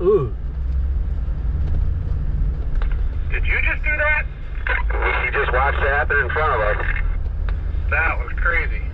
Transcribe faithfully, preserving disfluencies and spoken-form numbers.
Ooh. Did you just do that? We just watched it happen in front of us. That was crazy.